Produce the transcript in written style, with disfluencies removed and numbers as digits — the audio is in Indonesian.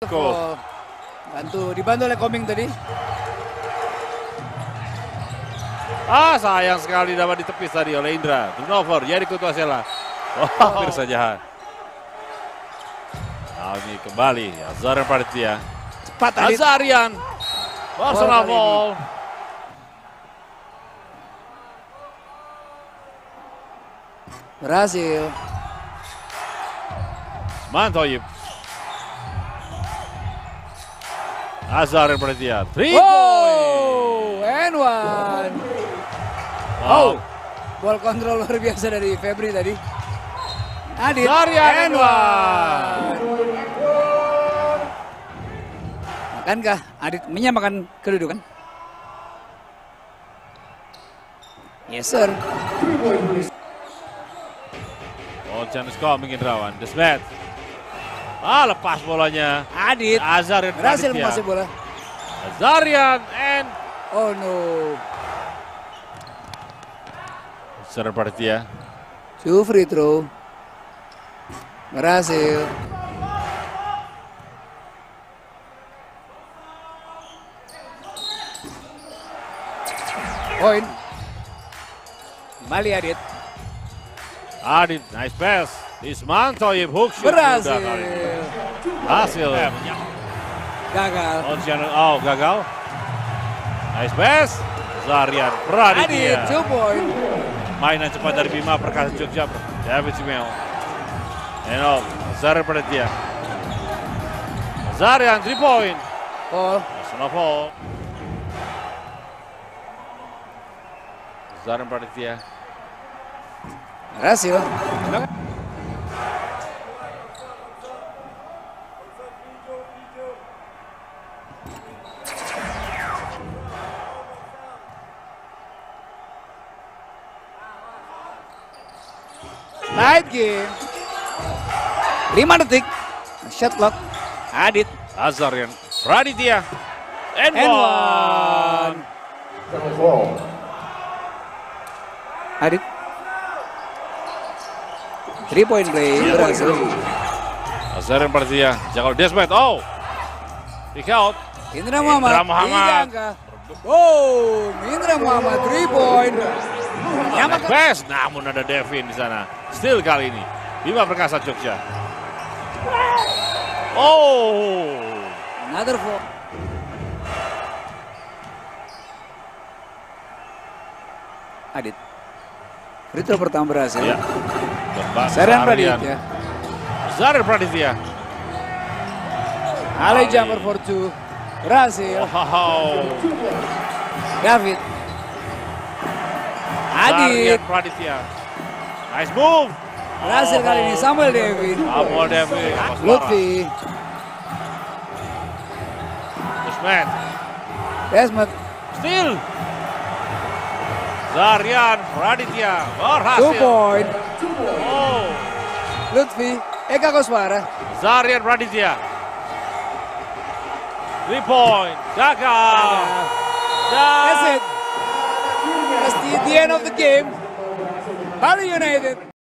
Oh, dibantu oleh Koming tadi. Sayang sekali dapat ditepis tadi oleh Indra. Turnover, jadi Kutuasela. Hampir saja. Nah, ini kembali Azzaryan Pradhitya. Cepat tadi. Azzaryan. Personal foul. Berhasil. Mantoyib. Azzaryan Pradhitya. 3 point. And one. Wow. Ball control luar biasa dari Febri tadi. Adit. Azzaryan and one. Akankah Adit menyamakan kedudukan? Yes, sir. Oh, chance coming in Rawan. Desmet. Lepas bolanya. Adit. Azzaryan berhasil Pradhitya. menguasai bola. Azzaryan and Oh no. Azzaryan Pradhitya. 2 free throw. Berhasil. Point. Kembali Adit. Adit, nice pass. Mantoyib hook shot. Berhasil. Hasil. Gagal. Oh, gagal. Nice pass. Azzaryan Pradhitya. Adit, 2 point. Mainan cepat dari Bima Perkasa Jogja. David Simeo. And Azzaryan Pradhitya. Azzaryan 3 point. Oh, Personal foul. Azzaryan Pradhitya. berhasil. Night game. 5 detik. Shot clock. Adit. Azzaryan Pradhitya. And one. Adit. 3 point play. Berhasil. Azzaryan Pradhitya. Jagal Desmet. Oh. Pick out. Indra Muhammad. Indra Muhammad. 3 angka. Oh, Indra Muhammad 3 point. Nyamakan. Best. Namun ada Devin di sana. Still kali ini. Bima Perkasa Jogja. Oh. Another foul. Adit. Free throw pertama berhasil. Ya. Azzaryan Pradhitya. Azzaryan Pradhitya. Alley jumper for 2. Berhasil. Wow. David. Azzaryan Adit. Pradhitya. Nice move. Berhasil kali ini Samuel Devi. Samuel Devi. Lutfi. Desmet. Desmet. Still. Azzaryan Pradhitya. Berhasil. 2 point. Oh. Lutfi. Eka Koswara. Azzaryan Pradhitya. 3 point. Gagal. That's it. That's the end of the game. Bali United